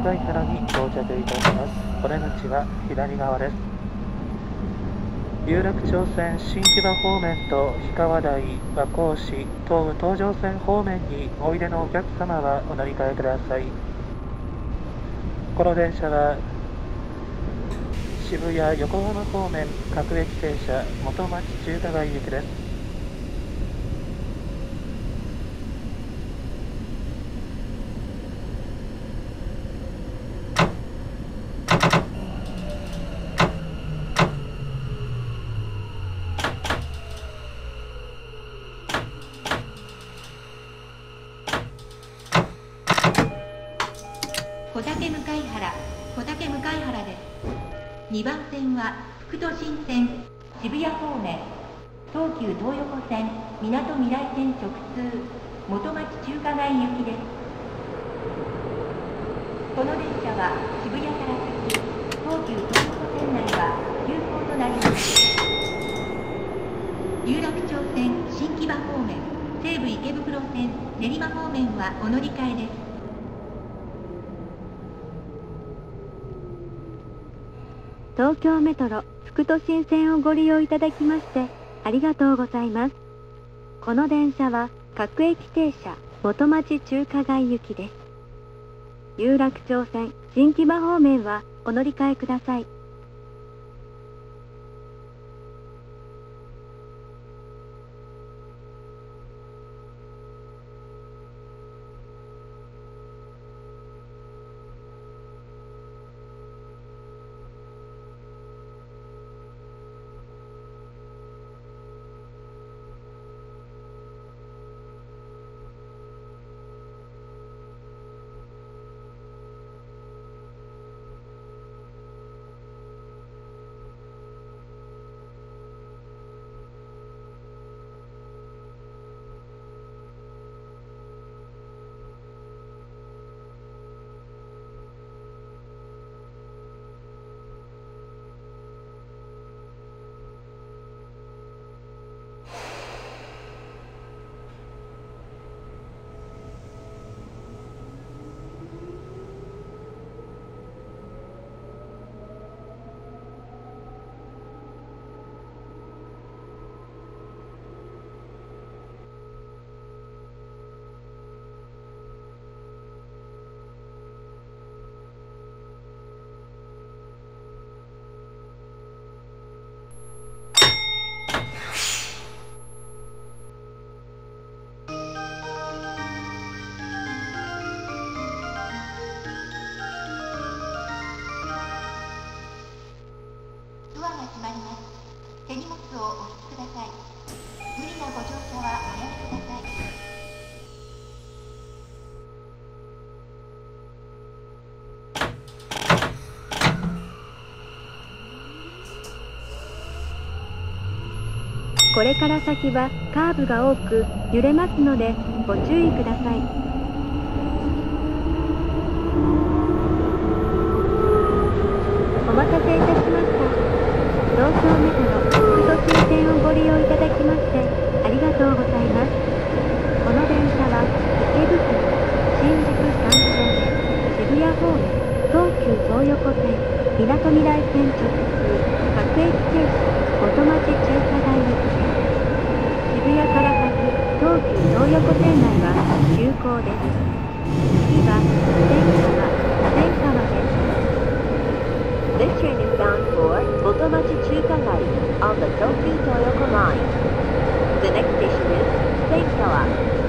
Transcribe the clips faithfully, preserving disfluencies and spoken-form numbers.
向原に到着いたします。お出口は左側です。有楽町線新木場方面と氷川台、和光市、東武東上線方面においでのお客様はお乗り換えください。この電車は渋谷横浜方面各駅停車元町中華街行きです。 小竹向原、小竹向原です。にばん線は副都心線、渋谷方面、東急東横線、みなとみらい線直通、元町中華街行きです。この電車は渋谷から先、東急東横線内は急行となります。有楽町線、新木場方面、西武池袋線、練馬方面はお乗り換えです。 東京メトロ副都心線をご利用いただきましてありがとうございます。この電車は各駅停車元町中華街行きです。有楽町線新木場方面はお乗り換えください。 手荷物をお引きください。無理なご乗車はおやめください。 これから先はカーブが多く揺れますのでご注意ください。お待たせいたしました。東京メトロ副都心線をご利用いただきましてありがとうございます。この電車は池袋、新宿さん丁目、渋谷方面、東急東横線、みなとみらい線直通、各駅停車、元町中華街行きです。渋谷から先、東急東横線内は急行です。次は千川、千川です。This train is bound for Motomachi Chukagai on the Tokyu Toyoko Line. The next station is Senkawa.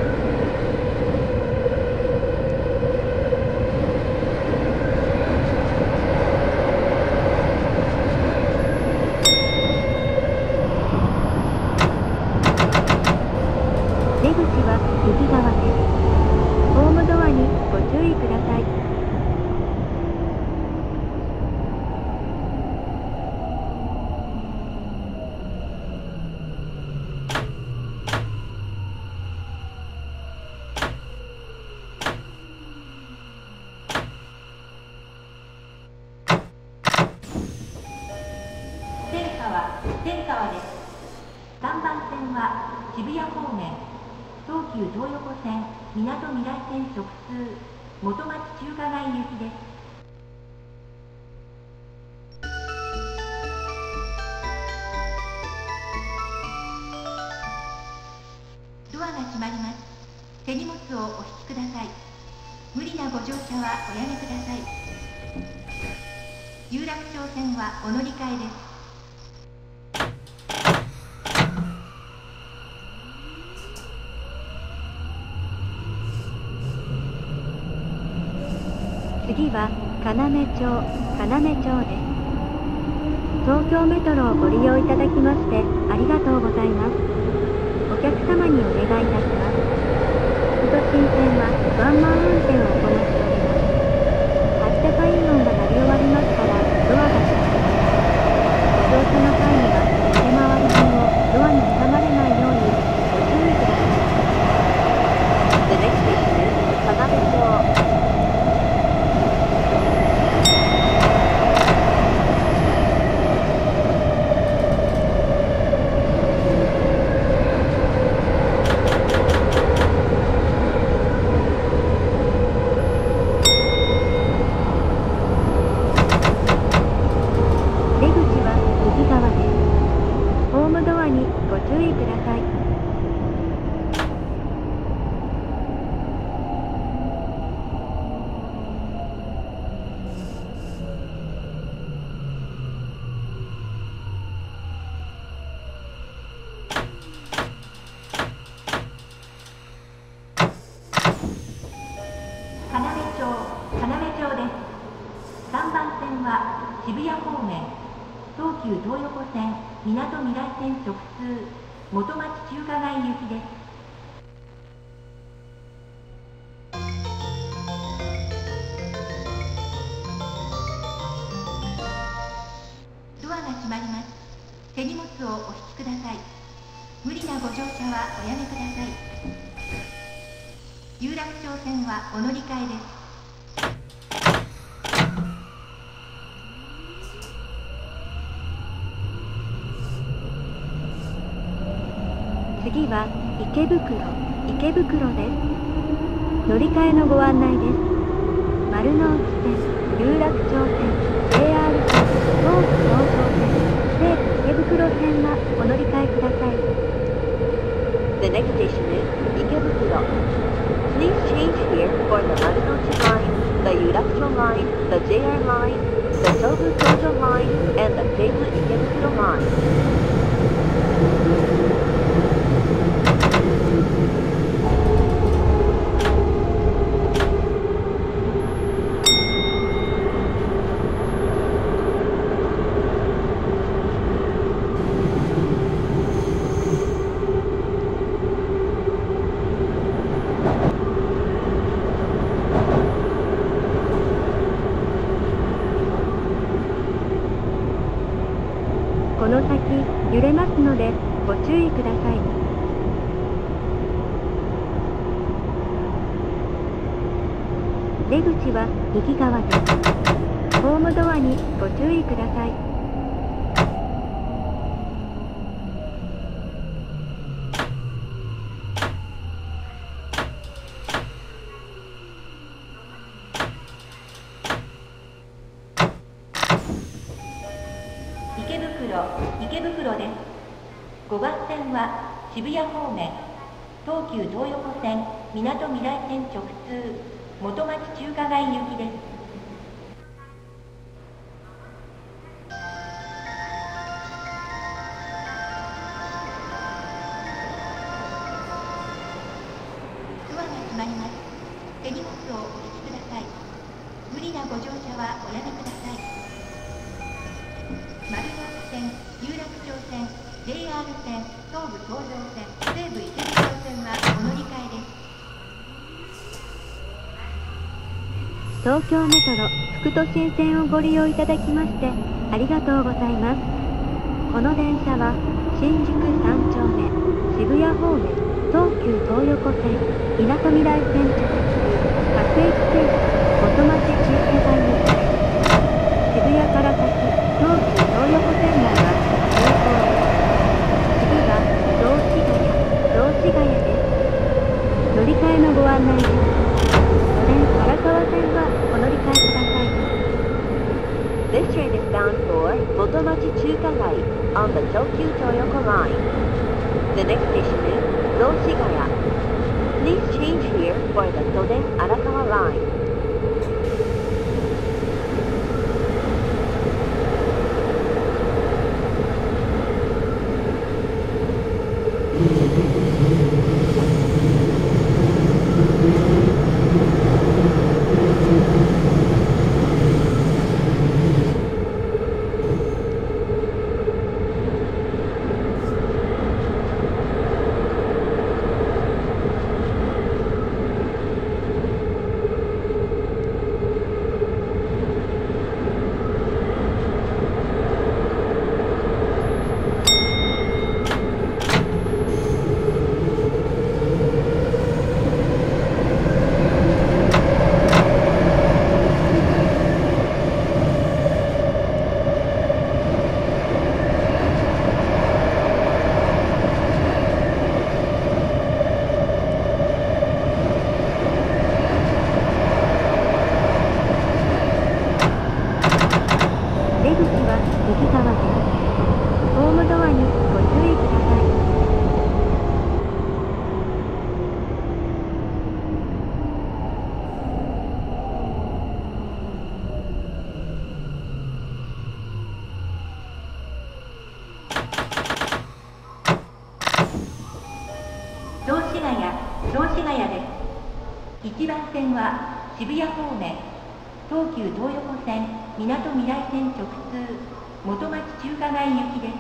出口は右側です。ホームドアにご注意ください。 千川です。さんばん線は渋谷方面、東急東横線、みなとみらい線直通、元町中華街行きです。 閉まります。手荷物をお引きください。無理なご乗車はおやめください。有楽町線はお乗り換えです。 次は要町、要町です。東京メトロをご利用いただきましてありがとうございます。お客様にお願いいたします。副都心線はワンマン運転を行っております。発車サイン音が鳴り終わりましたらドアが閉まります。ご乗車の際には手回り品をドアに挟まれないようにご注意ください。The next station is 要町。 渋谷方面、東急東横線、みなとみらい線直通、元町中華街行きです。ドアが閉まります。手荷物をお引きください。無理なご乗車はおやめください。有楽町線はお乗り換えです。 次は池袋、池袋です。乗り換えのご案内です。丸の内線、有楽町線、ジェイアール 線、東武東上線、西武池袋線はお乗り換えください。The next station is 池袋。Please change here for the Marunouchi line, the Yurakucho line, the ジェイアール line, the Tobu Tojo line, and the Seibu Ikebukuro line.この先揺れますのでご注意ください。出口は右側です。ホームドアにご注意ください。 池袋、池袋です。ごばん線は渋谷方面、東急東横線、みなとみらい線直通、元町中華街行きです。ドアが閉まります。手荷物をお引きください。無理なご乗車はおやめください。丸の内線、有楽町線、ジェイアール 線、東武東上線、西武池袋線はお乗り換えです。 東京メトロ副都心線をご利用いただきましてありがとうございます。この電車は新宿さん丁目、渋谷方面、東急東横線、みなとみらい線直通、各駅停車、元町中華街行きです。渋谷から先、東急東横線内は急行です。次は雑司ヶ谷、雑司ヶ谷です。乗り換えのご案内です。都電荒川線はお乗り換えください。This train is bound for 元町中華街 on the Tokyu Toyoko line. The next station is 雑司ヶ谷。Please change here for the Soden Arakawa line. いちばん線は渋谷方面、東急東横線みなとみらい線直通元町中華街行きです。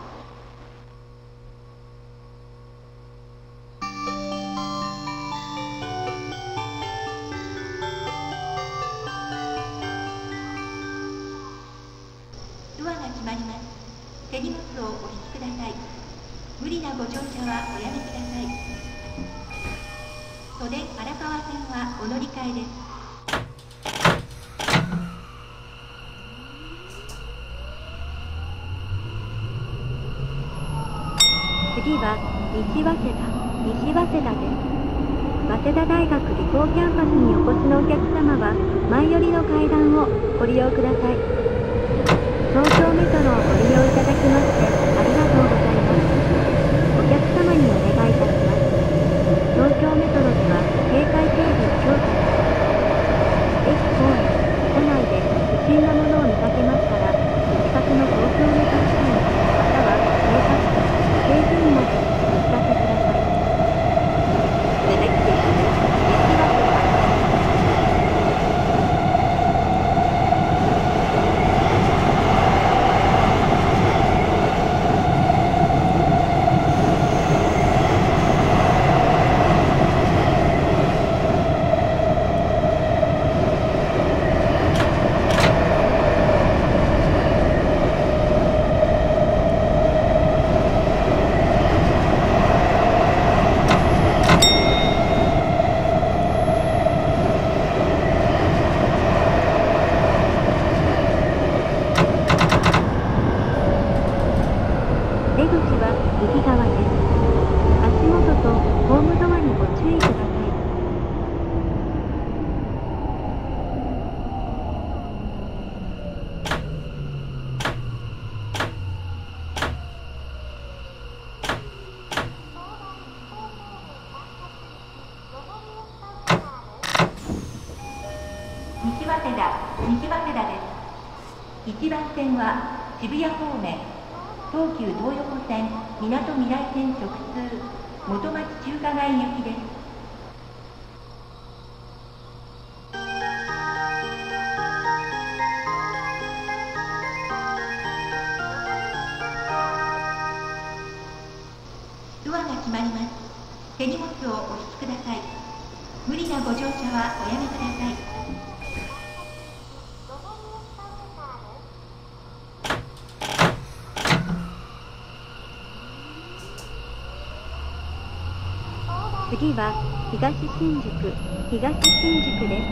ドアが閉まります。手荷物をお引きください。無理なご乗車はおやめください。都電荒川線はお乗り換えです。次は西早稲田、西早稲田です。早稲田大学理工キャンパスにお越しのお客様は前寄りの階段をご利用ください。東京メトロをご利用いただきましてありがとうございます。お客様にお願いいたします。東京メトロでは警戒警備強化です。駅構内、車内で不審なものを見かけましたら、お近くの東京メトロ社員または警察署、警備員までお知らせください。The next station is 西早稲田。いちばん線は渋谷方面、東急東横線みなとみらい線直通元町中華街行きです。ドアが閉まります。手荷物をお引きください。無理なご乗車はおやめください。次は東新宿、東新宿です。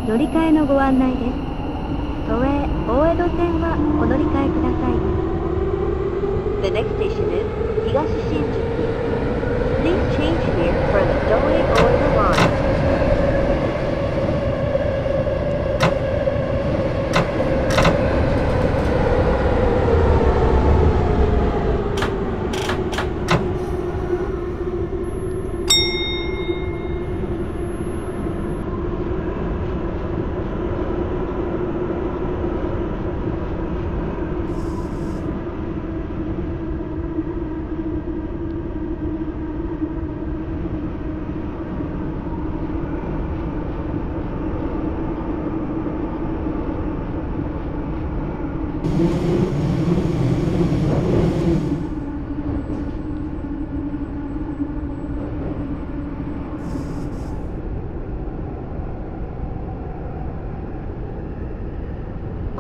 乗り換えのご案内です。都営大江戸線はお乗り換えください。The next station is 東新宿。Please change here for the 都営大江戸line。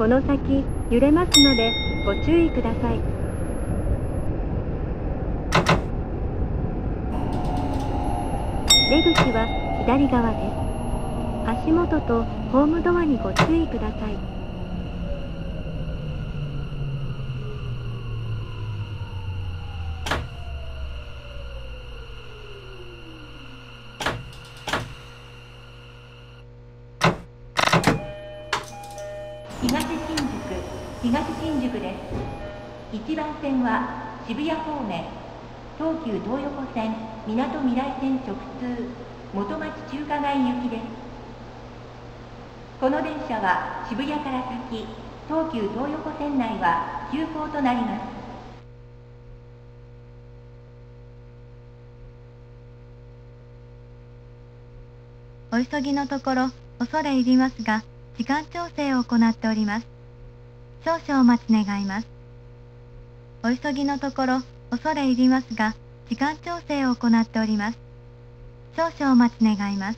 この先揺れますのでご注意ください。出口は左側です。足元とホームドアにご注意ください。 東新宿、東新宿です。いちばん線は渋谷方面、東急東横線、みなとみらい線直通、元町中華街行きです。この電車は渋谷から先、東急東横線内は急行となります。 お急ぎのところ恐れ入りますが、時間調整を行っております。少々お待ち願います。お急ぎのところ恐れ入りますが、時間調整を行っております。少々お待ち願います。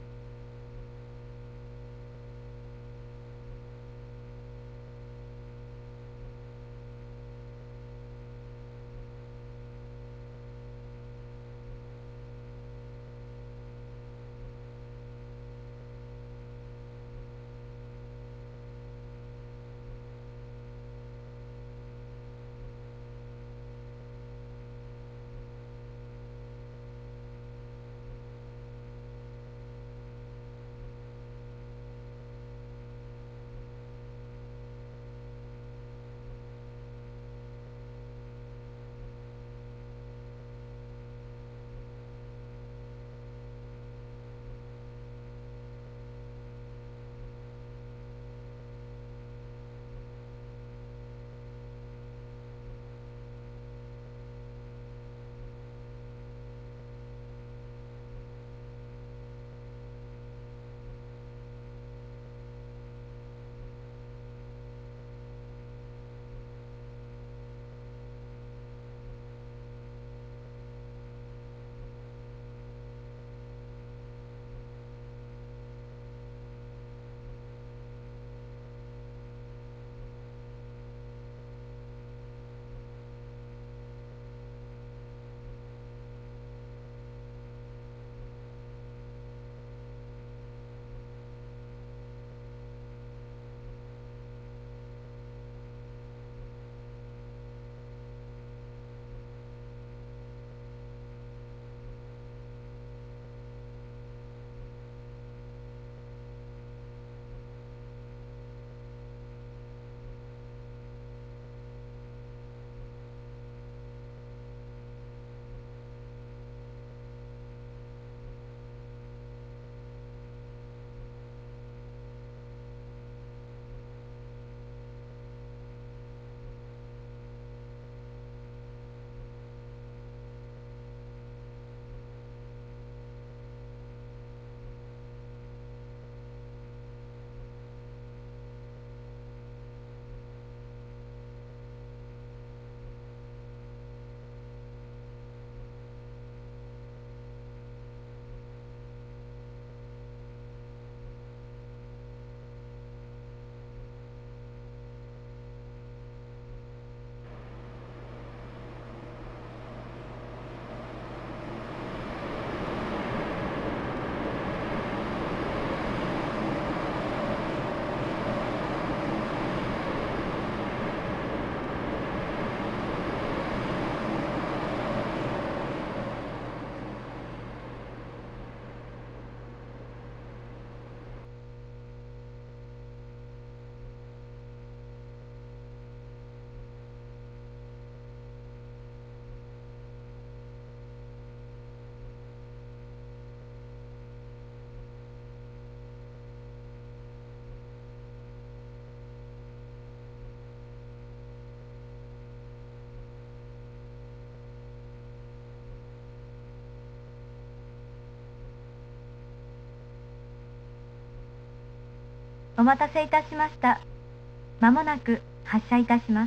お待たせいたしました。まもなく発車いたします。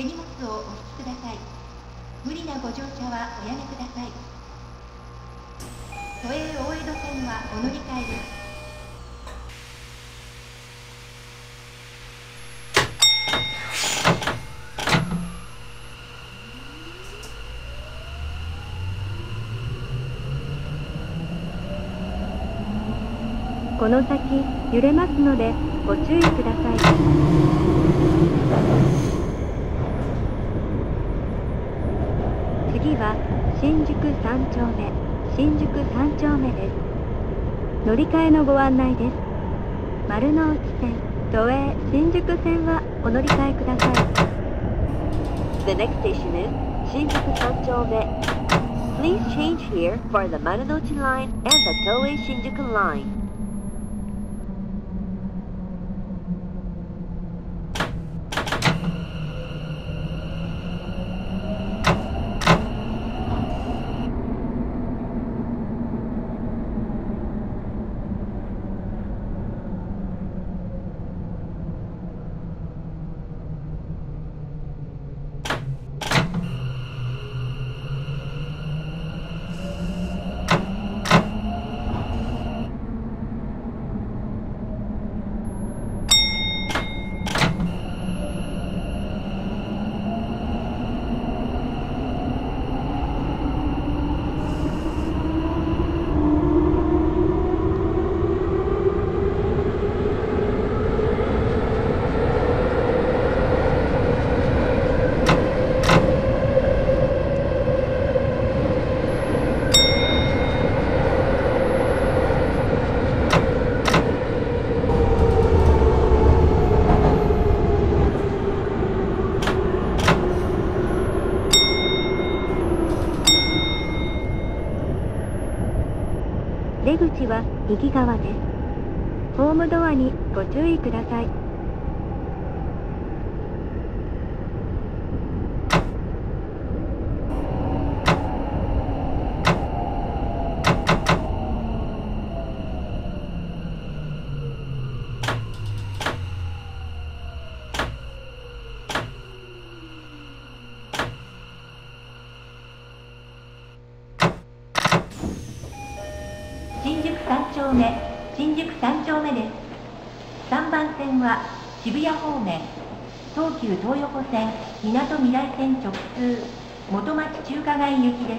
手荷物をお引きください。無理なご乗車はおやめください。都営大江戸線はお乗り換えです。 この先揺れますのでご注意ください。次は新宿三丁目、新宿三丁目です。乗り換えのご案内です。丸ノ内線、都営新宿線はお乗り換えください。 The next station is 新宿三丁目。Please change here for the Marunouchi line and the Toei Shinjuku line. 出口は右側です。ホームドアにご注意ください。 新宿三丁目、新宿三丁目です。さんばん線は渋谷方面、東急東横線、みなとみらい線直通、元町中華街行きです。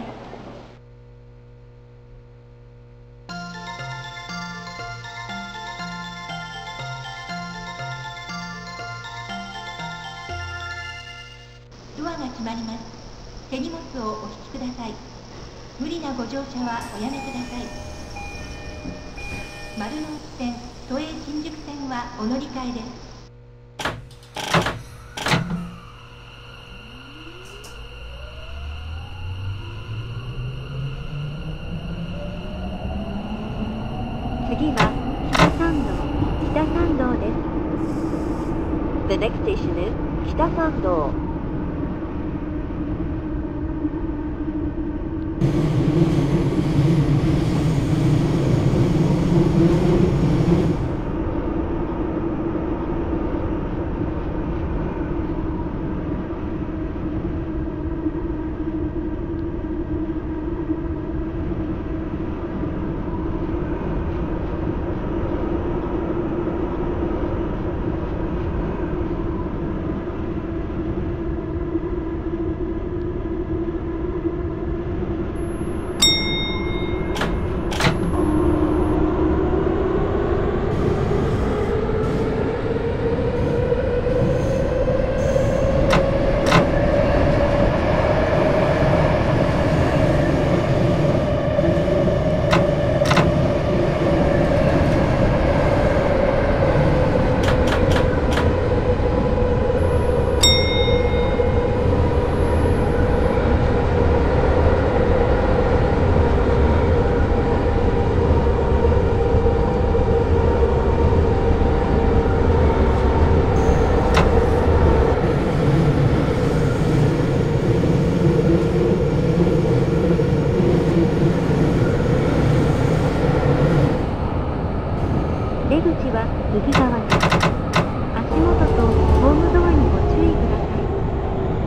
ドアが閉まります。手荷物をお引きください。無理なご乗車はおやめください。丸ノ内線、都営新宿線はお乗り換えです。 次は北参道、北参道です。 The next station is 北参道。 出口は右側です。足元とホームドアにご注意ください。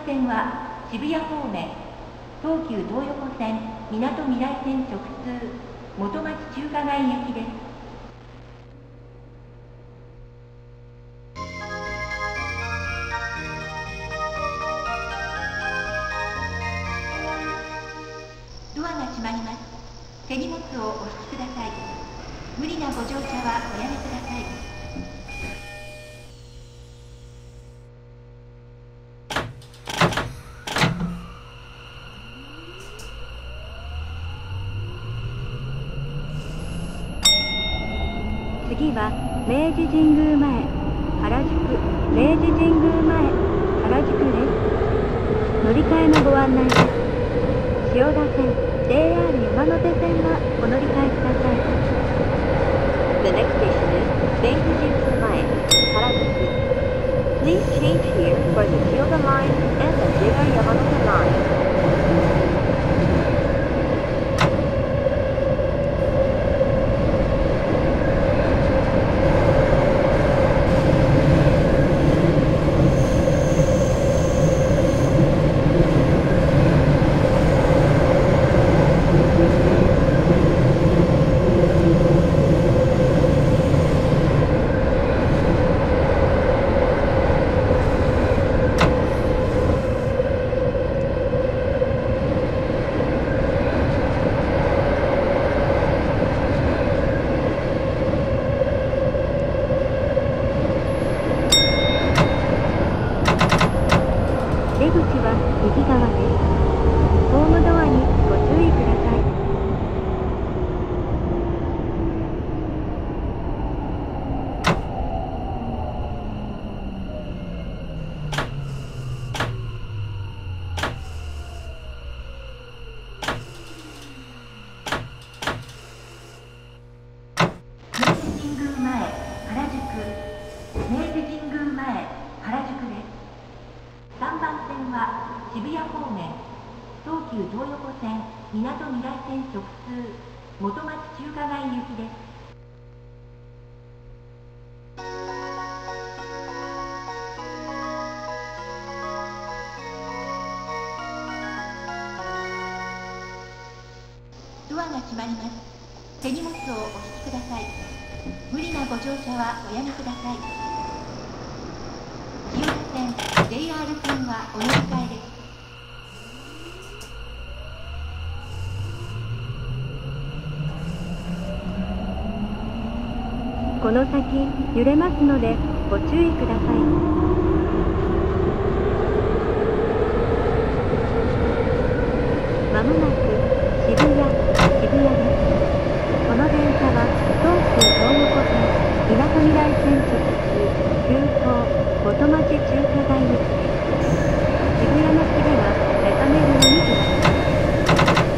線は渋谷方面、東急東横線、みなとみらい線直通、元町中華街行きです。ドアが閉まります。手荷物をお引きください。無理なご乗車はおやめください。 次は明治神宮前、原宿、明治神宮前、原宿です。乗り換えのご案内です。千代田線、ジェイアール 山手線はお乗り換えください。 The next station is 明治神宮前、原宿. Please change here for the Chiyoda line and the ジェイアール Yamanote line. 出口は右側です。ホームドアにご注意ください。 明治神宮前、原宿、明治神宮前、原宿です。さんばん線は渋谷方面、東急東横線、みなとみらい線直通、元町中華街行きです。ドアが閉まります。手荷物をお引きください。無理なご乗車はおやめください。千代田線、ジェイアール 線はお乗り換えです。 この先揺れますのでご注意ください。まもなく渋谷、渋谷です。この電車は東急東横線、みなとみらい線直通、急行、元町中華街行きです。渋谷の次は中目黒に停まります。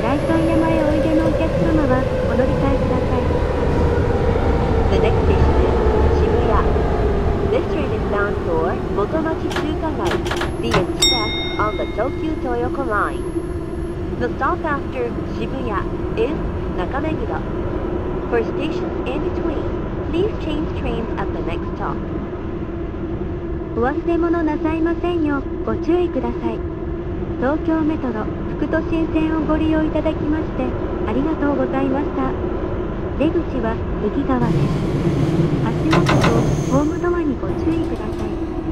代官山へおいでのお客様はお乗り換えください。 The next station is Shibuya. This train is bound for Motomachi Chukagai, the express on the Tokyu Toyoko line. The stop after Shibuya is Nakameguro. For stations in between, please change trains at the next stop. お忘れ物なさいませんようご注意ください。東京メトロ副都心線をご利用いただきましてありがとうございました。出口は右側です。足元とホームドアにご注意ください。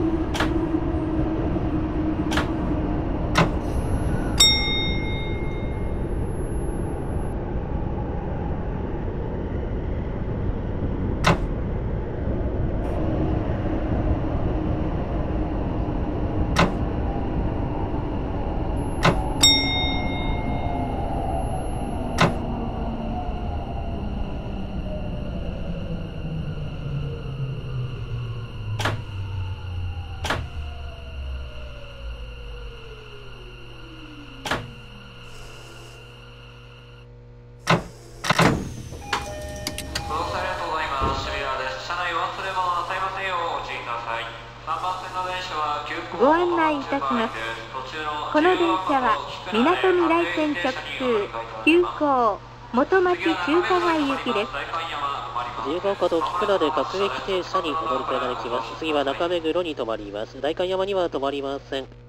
ご案内いたします。この電車はみなとみらい線直通、急行、元町中華街行きです。 自由が丘と菊名で各駅停車にお乗り換えができます。次は中目黒に停まります。代官山には停まりません。